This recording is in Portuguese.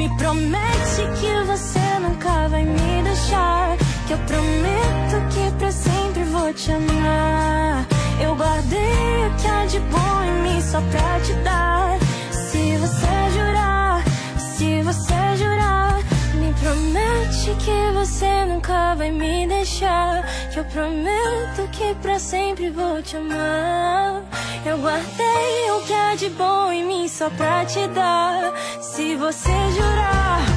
promete que você nunca vai me deixar, que eu prometo que pra sempre vou te amar. Eu guardei o que há de bom em mim só pra te dar. Se você jurar, se você jurar, me promete que você nunca vai me deixar, que eu prometo que pra sempre vou te amar. Eu guardei o que há de bom em mim só pra te dar. Se você jurar,